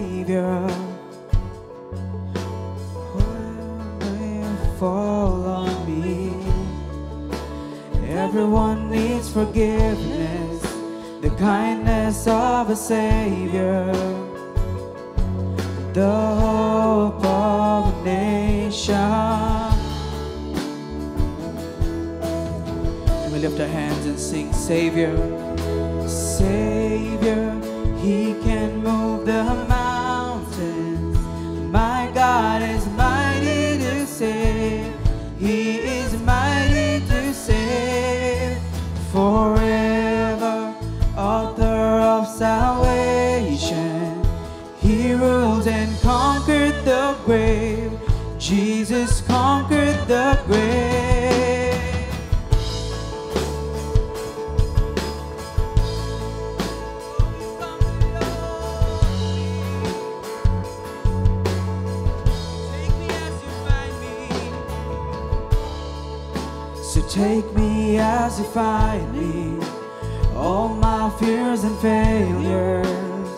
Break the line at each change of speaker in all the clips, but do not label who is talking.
Savior. Will fall on me. Everyone needs forgiveness, the kindness of a Savior, the hope of a nation. And we lift our hands and sing, Savior, Savior, He can move the mountains. My God is mighty to save. He is mighty to save. Forever, author of salvation. He rules and conquered the grave. Jesus conquered the grave. Take me as you find me, all my fears and failures,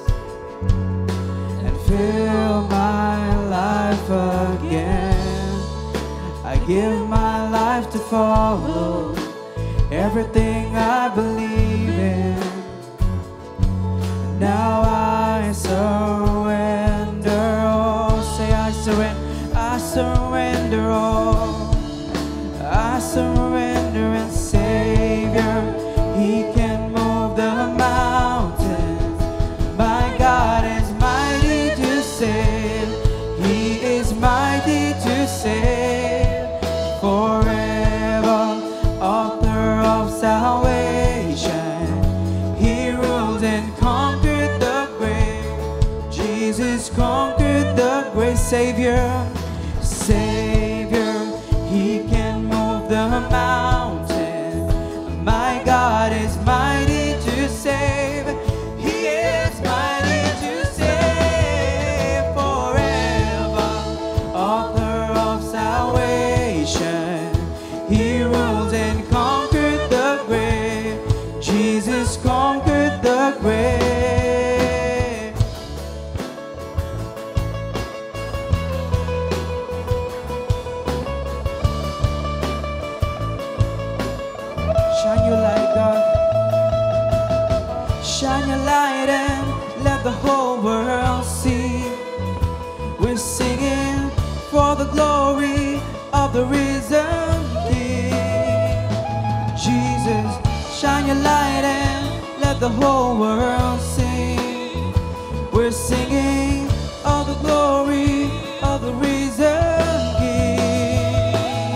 and fill my life again. I give my life to follow everything I believe in. Now I surrender all. Say I surrender all. I surrender, and Savior, He can move the mountains. My God is mighty to save. He is mighty to save. Forever, author of salvation. He ruled and conquered the grave. Jesus conquered the grave. Savior, Savior, He can move the mountain. My God is mighty to save. He is mighty to save. Forever, author of salvation. He ruled and conquered the grave. Jesus conquered the grave. Shine your light, God. Shine your light and let the whole world see. We're singing for the glory of the risen King. Jesus, shine your light and let the whole world sing. We're singing all the glory of the risen King.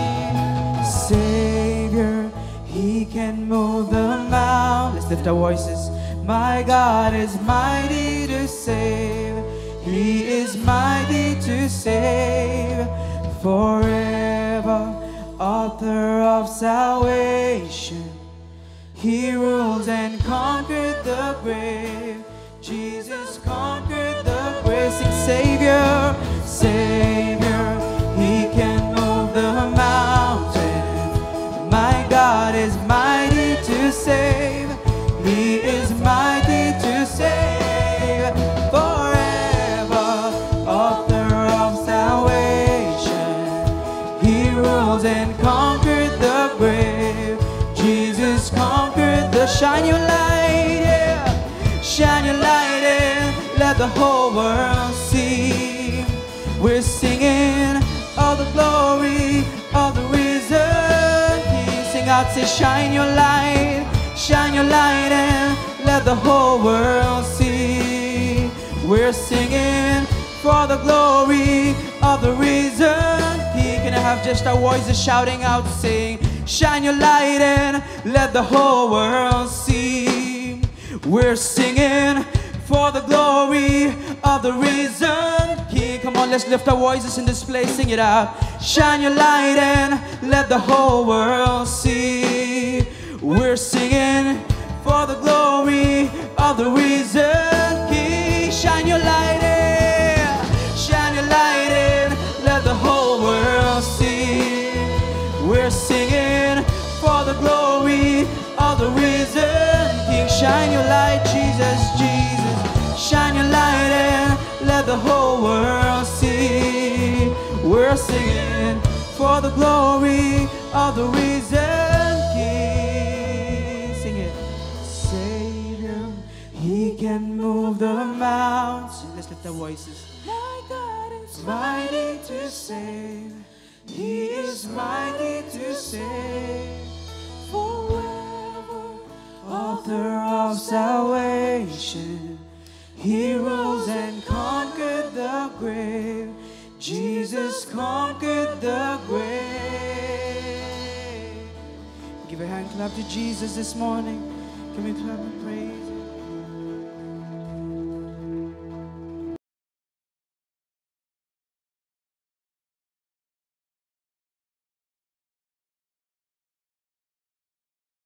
Savior, He can move the mountain. Let's lift our voices. My God is mighty to save. He is mighty to save. Forever, author of salvation. He rules and conquered the grave. Jesus conquered the grave. Sing, Savior, Savior, He can move the mountain. My God is mighty to save. He is mighty to save. Forever, author of salvation. He rules and conquered the grave. Jesus conquered the. Shine your light, yeah. Shine your light and let the whole world see. We're singing all the glory of the risen King. Sing out, say, shine your light and let the whole world see. We're singing for the glory of the risen King. Can I have just our voices shouting out, saying, shine your light and let the whole world see. We're singing for the glory of the risen King. Come on, let's lift our voices in this place, sing it out. Shine your light and let the whole world see. We're singing for the glory of the risen King. Shine your light and let the whole world see. We're singing for the glory of the risen King. Shine your light, Jesus, Jesus. Shine your light and let the singing for the glory of the risen King. Sing it. Save him, he can move the mountains. Let's lift our voices. My God is mighty to save. He is mighty to save. Forever, author of salvation. He rose and conquered the grave. Jesus conquered the grave. Give a hand clap to Jesus this morning. Can we clap and praise?